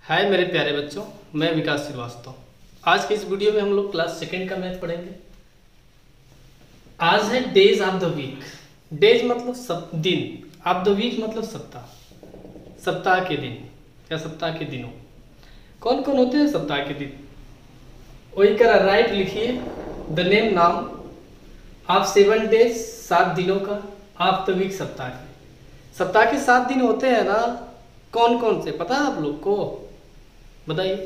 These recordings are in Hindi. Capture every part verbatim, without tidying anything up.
हाय मेरे प्यारे बच्चों, मैं विकास श्रीवास्तव। आज की इस वीडियो में हम लोग क्लास सेकेंड का मैथ पढ़ेंगे। आज है days of the week. Days मतलब सब दिन, ऑफ द वीक मतलब सप्ताह, सप्ताह के दिन या सप्ताह के दिनों। कौन कौन होते हैं सप्ताह के दिन? वही करा राइट लिखिए द नेम नाम ऑफ सेवन डेज, सात दिनों का, ऑफ द वीक सप्ताह के। सप्ताह के सात दिन होते हैं ना, कौन कौन से पता है आप लोग को? बताइए।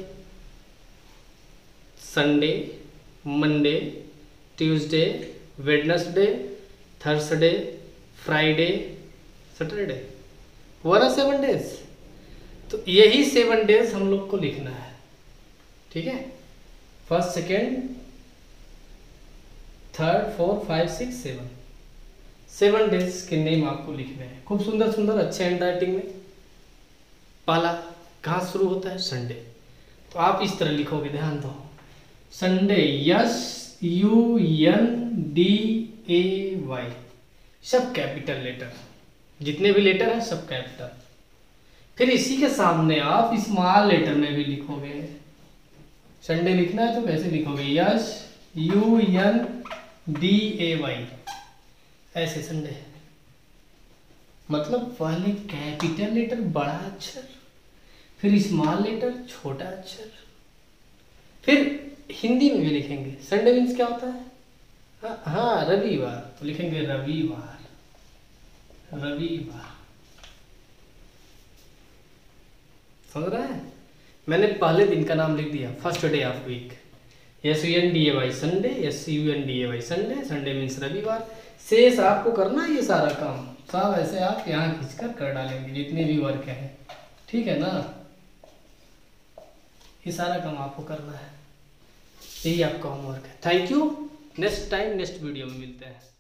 Sunday, Monday, Tuesday, Wednesday, Thursday, Friday, Saturday. One are seven days. तो यही सेवन डेज हम लोग को लिखना है, ठीक है। First, second, third, four, five, six, seven, seven days के नेम आपको लिखने हैं। खूब सुंदर सुंदर अच्छे हैंड राइटिंग में। पहला कहाँ शुरू होता है? संडे। तो आप इस तरह लिखोगे, ध्यान दो। Sunday, S U N D A Y, सब कैपिटल लेटर, जितने भी लेटर हैं सब कैपिटल। फिर इसी के सामने आप स्मॉल लेटर में भी लिखोगे। संडे लिखना है तो कैसे लिखोगे? S U N D A Y, ऐसे संडे। मतलब पहले कैपिटल लेटर बड़ा अक्षर, फिर स्मॉल लेटर छोटा अक्षर, फिर हिंदी में भी लिखेंगे। संडे मीन्स क्या होता है? हाँ हाँ रविवार, तो लिखेंगे रविवार, रविवार। समझ रहे हैं? मैंने पहले दिन का नाम लिख दिया, first day of week. S U N D A Y Sunday, S U N D A Y Sunday, Sunday means रविवार। शेष आपको करना है ये सारा काम, सब ऐसे आप यहाँ खींचकर कर डालेंगे जितने भी वर्क है, ठीक है ना। ये सारा काम आपको करना है, यही आपका होमवर्क है। Thank you. Next time next video में मिलते हैं।